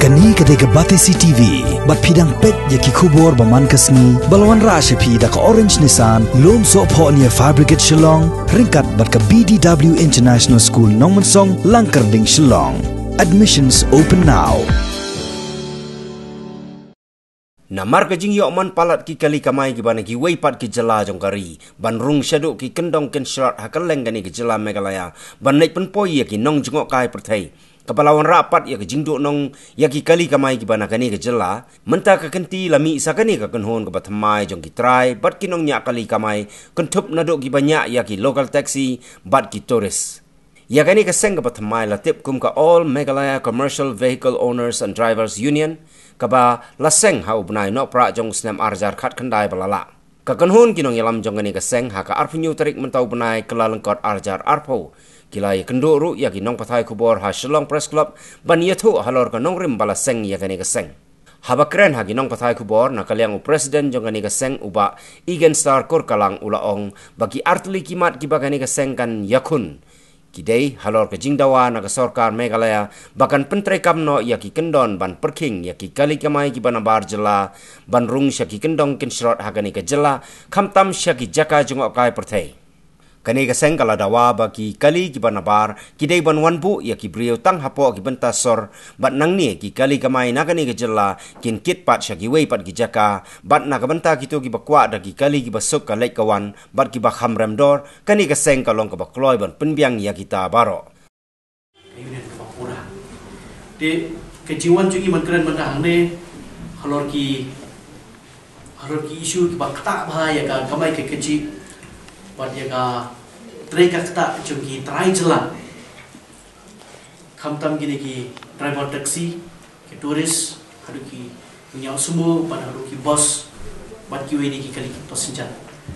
Kani kadega Batisi TV, bat pidang pet yaki kubor baman kasni, balwan rasha pida ka Orange Nissan, lom so po niya Fabricate Shillong, ringkat bat ka BDW International School Nongmansong, Langkarding Shillong. Admissions open now. Namar ka jing man palat ki kali kamai ki bana ki weipat ki jela jongkari ban rung syadu ki kendong ken shrat hakaleng gani ki jela Meghalaya ban naik pen poi ya ki nong jengok kai perthai kepalawan rapat ya ki jingdo nong ya ki kali kamai ki bana gani ki jela menta ka kenti lami sakani ka kenhon ka bathamai jong ki try bat ki nong nya kali kamai kentup nadok ki banyak ya ki local taxi bat ki tourist ya gani ka seng ka bathamai la tip kum ka All Meghalaya Commercial Vehicle Owners and Drivers Union kaba laseng hau benai nok pra jong snam arjar khat khandai balala ka kanhun kinong yalam jong ani ka seng ha ka arpunyu tarik mentau benai kelalengkot arjar arpo kilai kenduru ya kinong pathai kubor ha Shillong Press Club ban yathu halor ka nong rim bala seng ya gani ka seng haba kren ha kinong pathai kubor na kalyang president jong ani ka seng uba igen star kor kalang ulaong bagi artli kimat ki bagani ka seng kan yakun kidai halor ke jingdawa na ke sorkar Meghalaya bahkan pentre kamno ya ki kendon ban perking ya ki kali kamai ki banabar jela ban rung syaki kendong kin shrot hagani ke jela kamtam syaki jaka jungok kai perthai kani ke seng kala dawa bagi kali ki banabar kidai ban wanbu ya ki brio tang hapo ki benta sor bat nang ni ki kali kamai na kani ke jela kin kit pat syaki wei pat ki jaka bat na ka benta kitu ki bakwa da ki kali ki basuk ka lek kawan bat ki bakham ramdor kani ke seng kalong ka bakloi ban penbiang ya kita baro Union ka bakura de kejiwan jungi mangkran mentang ne halor ki isu ki bakta bahaya ka kamai ke keji bat ya ka treka kata jungi try jela kamtam gini ki driver taxi ki tourist hadu ki punya sumo pada hadu ki bos bat ki wedi ki kali ki passenger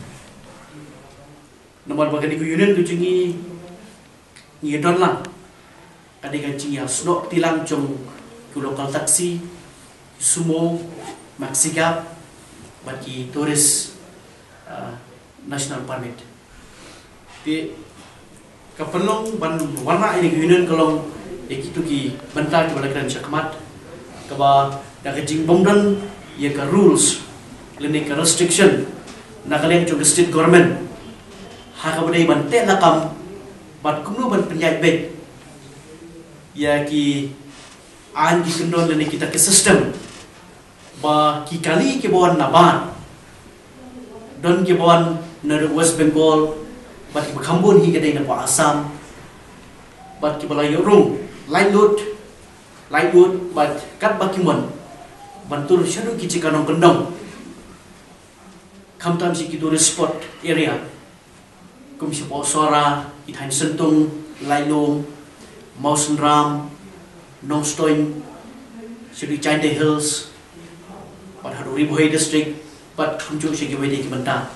nomor bagani ku union tu jungi ni don lang ada gaji ya snok tilang jong ku local taxi sumo maxigap bagi tourist national permit di kapelong ban warna ini union kalong itu ki bentar ki balakan syakmat kaba da gajing bomdan ya ka rules lene ka restriction na kaleng jong state government ha ka badai ban te lakam bat kumno ban penyai bet ya ki an ki kendon lene kita ke system ba ki kali ki bon naban don ki bon na West Bengal bat ki Khambun hi kadai na pa Assam bat ki balayo rung light load bat kat bakimon bantur syadu ki cikanong kendong kamtam si ki tourist spot area kum si posora ithan sentung lailong Mawson Ram Nongstoin syadu Chinde Hills bat hadu Ribohai district bat kunjung si ki wedi ki benta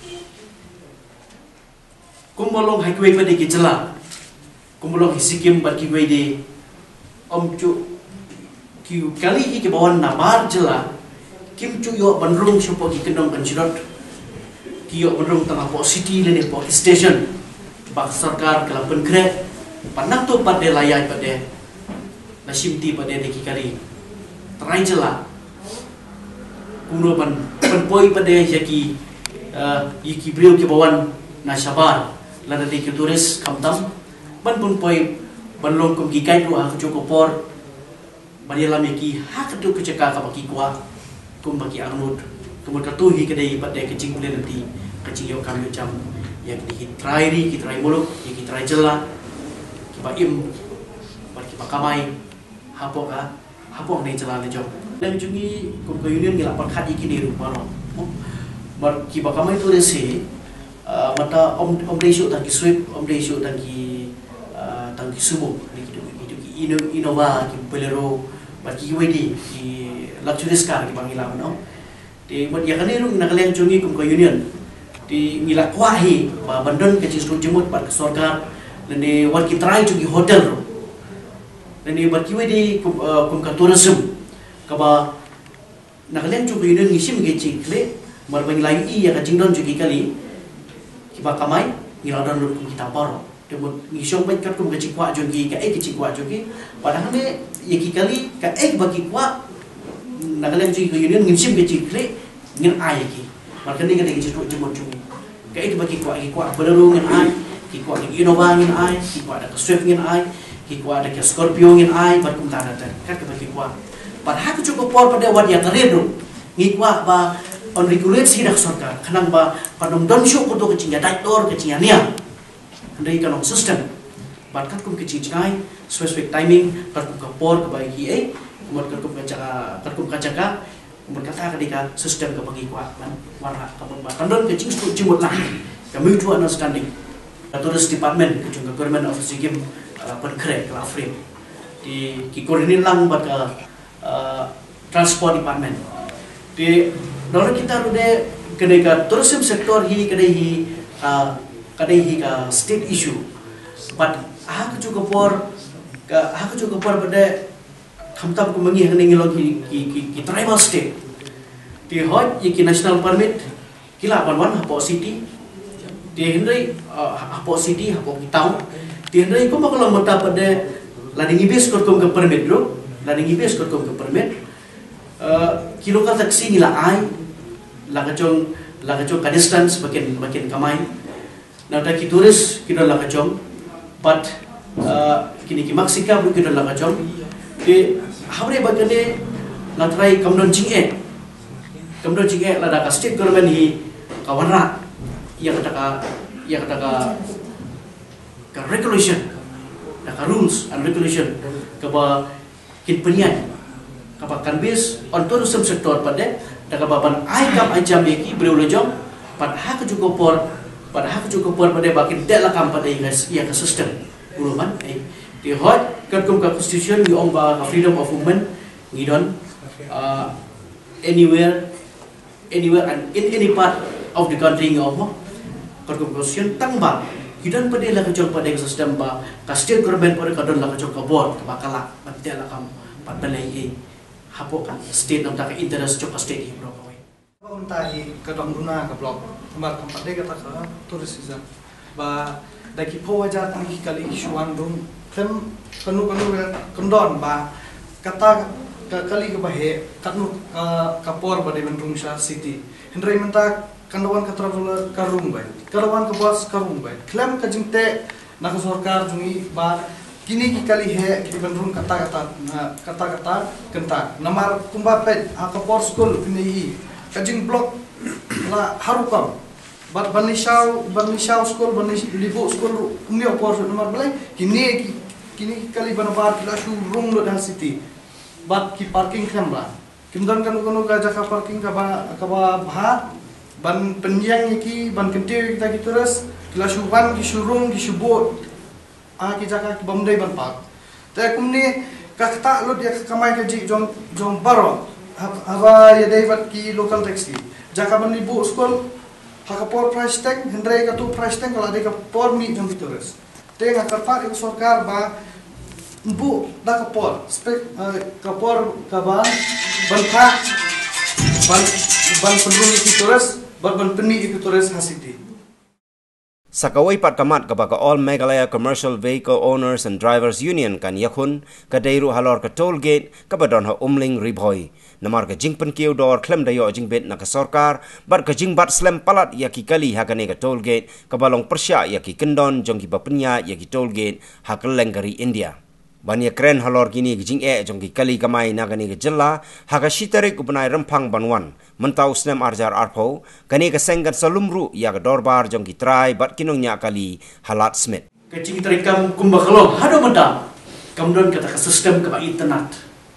kumolong highway pada ki jela kumolong Sikkim bat ki wedi omcu ki kali hi ki bawan namar jela kim cu yo banrung supo ki kendong kanjirot ki yo banrung tengah po city lene po station bak sarkar kala penkret panak tu pada layai pada nasimti pada ki kali trai jela kuno ban penpoi pada yaki yiki brio ki bawan nasabar lada di ke turis kamtam ban pun poi ban long kum ki kai tu ha ku kopor ban yalam ki ha ketu ke ceka ka baki kwa kum baki arnud kum ka tu hi kedai pat de kecing pule nanti kecing yo kami jam yang di try ri ki try muluk ki try jela ki ba im bat ki bakamai hapo ni jela le jom dan jungi kum ko union ngila pat khat iki ni ru paro bar ki bakamai tu resi mata om desho tangki sweep om desho tangki sumo itu ki Innova ki Bolero bagi wedi ki luxurious car ki bangila no di mod ya kanero nakaleng jungi kum ko union di ngila kwahi ba bandon ke cistu jemut par sorkar lene wat ki try jungi hotel ro lene bagi wedi kum ka tourism ka ba nakaleng jungi union ngisim ge cikle mar bang lai ya ka jingdon jungi kali kiba kamai ngiladan lut kita paro Demut ngisong baik kat kum kecik kuat jogi, ka kecik kuat jogi. Padahal ni yaki kali ka bagi kuat nagalang jogi union ngimsim kecik kle ngin ai ki. Maka ni kata kecik jemut jogi. Ka bagi kuat berlalu ngin ai, ki kuat Innova ngin ai, ki kuat ada Swift ngin ai, ki kuat ada Scorpio ngin ai, bar kum tanda tan. Kat bagi kuat. Padahal cukup por pada wadia teredo. Ngikwa ba on regulasi dah sarkar kanang ba panong don show ko to kecinya director kecinya nia andai kanong system batkat kum kecicai specific timing kat kum kapor ke bagi kemudian kat kum kacaka kemudian kata kadika system ke bagi kuat kan warna kapon ba tandon kecing stu jimut lah ke mutual understanding Tourist Department ke juga Government Office game penkrek ke frame di ki koordinir lang bat ke Transport Department di Nora kita rude kedai tourism sektor hi kedai ka state issue, but aku juga por pada kamtam kumangi hang ngilong ki tribal state. Di hot ki national permit kila banwan hapo city. Di hendai hapo city hapo kitau. Di hendai ko makalong mata pada lading ibis ko ke permit bro. Lading ibis ko ke permit. Kilo ka taksi nila ai lagacong ka distance makin kamay na ta ki turis kino lagacong but kini ki Mexica bu kino lagacong di hamre bagane na try kamdon jinge lada ka state government hi kawarna yang kata ka regulation ka rules and regulation ka ba kin penyan ka kanbis on tourism sector pada daga baban ai kam ajam yaki berulajong pada hak juga por pada bakin dela kam pada yang ke system uluman di hot kat kum ka constitution we on ba freedom of movement ngidon anywhere and in any part of the country ngomo kat kum constitution tangba ngidon pada la kajong pada system ba ka state government pada kadon la kajong ka board ka bakala dela kam padalai hapo kan state nam tak interest chok state hi bro kawai untai kadang guna ka blog tempat de kata ka tourism ba daki po wajar ni kali isuan dum kan kanu kendon ba kata kali ke bahe kanu kapor ba de Bandung city hendrai menta kandawan ka traveler karung ba karawan ka bos karung ba klaim ka jingte nak sarkar jungi ba kini kali he ki Bandung kata kenta namar kumbapet kapor school ini kajing blok la harukam bat banisau school libu school umni opor nomor belai kini kali banabar kila shurung lo dah city bat ki parking kambla kimdan kan gajah ka parking ka bah ban penjang ki ban kentir kita ki terus kila shuban ki shurung ki shubot ki jaka ki bamdai ban park ta kumni ka kata lo dia kamai ka ji jong baro haba ya daivat ki local taxi jaka ban libu school hakapor price tag hendrai ka tu price tag kalau ada ka por mi jong terus te nga karpa ik sarkar ba bu da kapor spek kapor kaban ban penrumi ki terus ban peni ki terus hasiti Sakawai pat kamat kepada All Meghalaya Commercial Vehicle Owners and Drivers Union kan yakun kadairu halor ke toll gate kabadon ha umling ribhoi namar ke jingpen kiu dor klem dayo jingbet na ke sarkar bar ke jingbat slem palat yaki kali hakane ke toll gate kabalong persya yaki kendon jongki bapenya yaki toll gate hakeleng dari India Banya keren halor kini jing jongki kali kamai nagani ke jella haga shitarik upanai rempang banwan mentau snem arjar arpo kani ke senggan salumru ya ke dorbar jongki try bat kinongnya kali halat smith kecing terikam kumbakalong hado mata kamdon kata ke sistem ke internet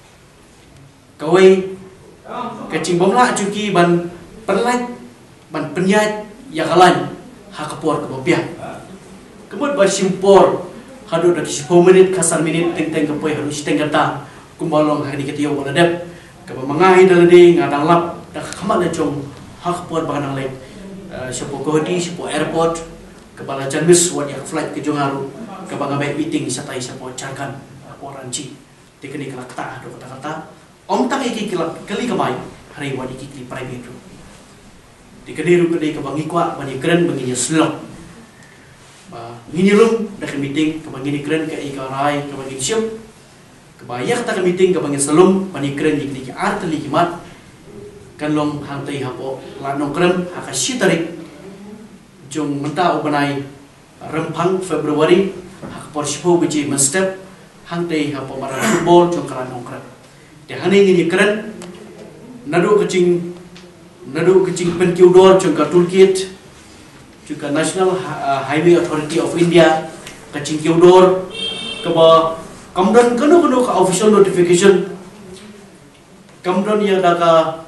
kawai kecing bomla cuki ban penlait ban penyat ya kalan hakapor ke bopiah kemud basimpor hado dak 10 minit kasar minit teng-teng ke poi harus tengata kumbalong hari ketiyo wala dep ke mangai dalade ngadang lap dak kamala jong hakapor banang lain siapa kohdi siapa airport kepala janmis wat yak flight ke jongaru ke bangabai meeting satai siapa carkan oranci teknik kelakta do kata-kata om tak iki kali kamai hari wadi iki private ro dikediru ke dei ke bangikwa bani keren banginya slok nginilum dak meeting ka bangini kren ka ikarai ka bangini siam ka bayak ta ka meeting ka bangini salum pani kren ni ki art li kimat kan long hang tai hapo la nong krem ha ka shitarik jong menta ubanai rempang Februari ha por sipo biji men step hang tai hapo mara football jong kala nong krem de hani ni kren nadu kecing penkiudor jong ka toolkit juga National Highway Authority of India kacing kiudor keba kamdan kanu ka official notification kamdan ya daga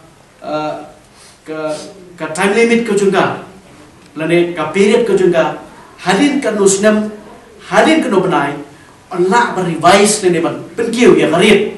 ka time limit ke juga lane ka period ke juga halin kanu snam halin kanu benai Allah revise lane ban penkiu ya karit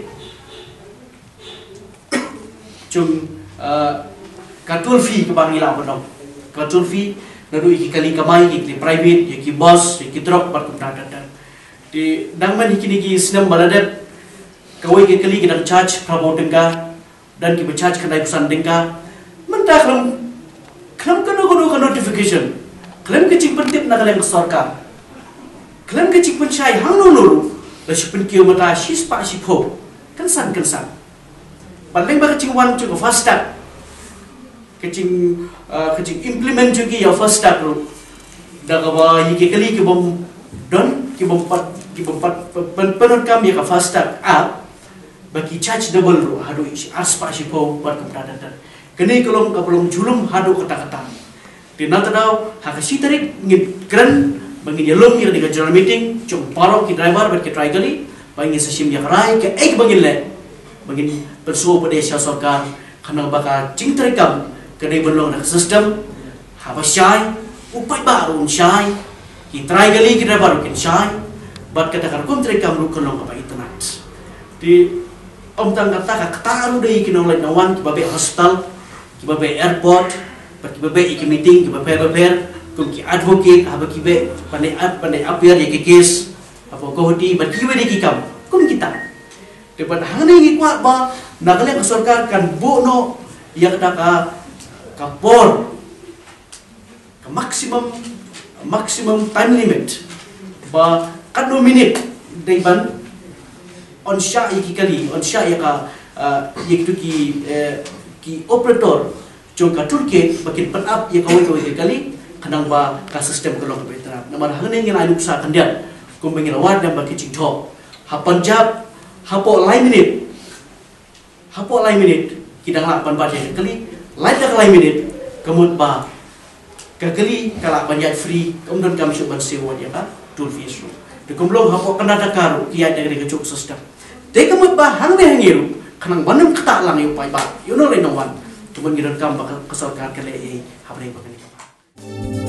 cung katul fee ke bangila bonong katul fee nadu iki kali kamai iki private iki boss iki drop par kumdatan di dangman iki niki snam baladat kawai ke kali kita charge prabo dengka dan kita charge kenai pesan dengka mentah kelam kanu notification kelam kecing pentip nak kelam sarkar kelam kecing pencai hang nulu lasu penkiu mata sis pak sipo kensan paling ba kecing wan cu fast start kecing implement juga ya first start ro dah kawa iki kali ki bom don ki bom pat penot kami ka first start up bagi charge double ro hadu aspa sipo par kumdatan kene kolom ka belum julum hadu kata-kata di natadau hakasi tarik ngit kren bangin yelum yang di general meeting cum paro ki driver ber ki try kali bangin sesim ya karai ke bangin le bangin persuo pada sarkar kana baka cing tarikam kedai belum nak sistem apa syai upai baru syai kita kali kita baru kita syai buat katakan kontrak kamu kalau apa internet di tang kata kataru deh kita online nawan kita bawa hospital kita bawa airport kita bawa iki meeting kita bawa kumki advocate apa kita pandai appear ya case apa kohoti buat kita deh kita kita depan hanya ini kuat bah nakalnya kesorkan kan bono yang kata kapor ke maximum time limit ba kanu minute daiban on sha iki kali on sha ya ka yektu ki operator jong ka turke bakin put up ya kawai kali kanang ba ka system kolong veteran namar hane ngin anu sa kandian kumbengin award dan baki cingtho ha Punjab hapo line minute kita ngelapan baca kali lain dah lain minute kemudian ba kekali kalau banyak free kemudian kami coba sewa dia kan tool fees tu kemudian hapo kena dakaru kiat dari kecuk sistem dek kemudian ba hang deh ngiru kanang banam ketak lang yung pai ba you know lain one cuma ngiran kam bakal kesalkan kali apa yang bakal